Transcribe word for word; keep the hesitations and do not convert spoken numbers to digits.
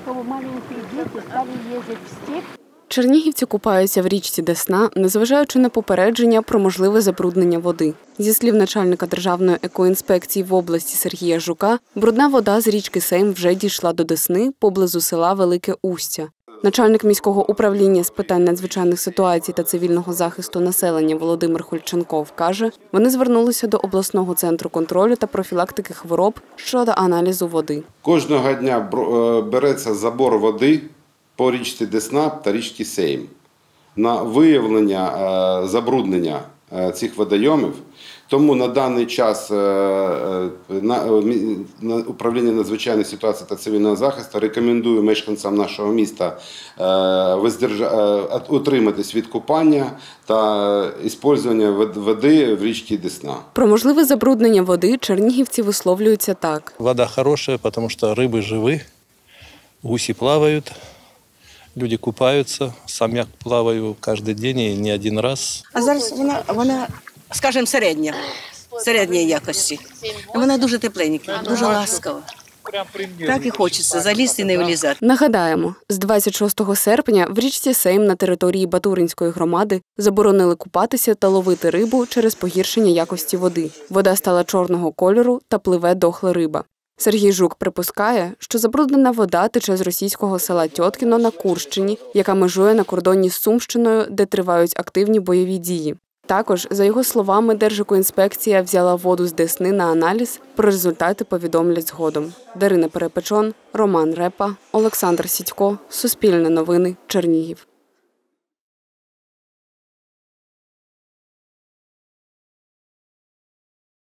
Чернігівці купаються в річці Десна, незважаючи на попередження про можливе забруднення води. Зі слів начальника Державної екоінспекції в області Сергія Жука, брудна вода з річки Сейм вже дійшла до Десни поблизу села Велике Устя. Начальник міського управління з питань надзвичайних ситуацій та цивільного захисту населення Володимир Хульченков каже, вони звернулися до обласного центру контролю та профілактики хвороб щодо аналізу води. Кожного дня береться забор води по річці Десна та річці Сейм. На виявлення забруднення цих водойомів, тому на даний час управління надзвичайних ситуацій та цивільного захисту рекомендує мешканцям нашого міста утриматись від купання та використання води в річці Десна. Про можливе забруднення води чернігівці висловлюються так. Вода хороша, тому що риби живі, гусі плавають. Люди купаються, сам я плаваю кожен день і не один раз. А зараз вона, вона, скажімо, середня, середньої якості. Вона дуже тепленька, дуже ласкава. Так і хочеться залізти і не вилізати. Нагадаємо, з двадцять шостого серпня в річці Сейм на території Батуринської громади заборонили купатися та ловити рибу через погіршення якості води. Вода стала чорного кольору та пливе дохла риба. Сергій Жук припускає, що забруднена вода тече з російського села Тьоткіно на Курщині, яка межує на кордоні з Сумщиною, де тривають активні бойові дії. Також, за його словами, Держекоінспекція взяла воду з Десни на аналіз, про результати повідомлять згодом. Дарина Перепечон, Роман Репа, Олександр Сідько, Суспільне новини, Чернігів.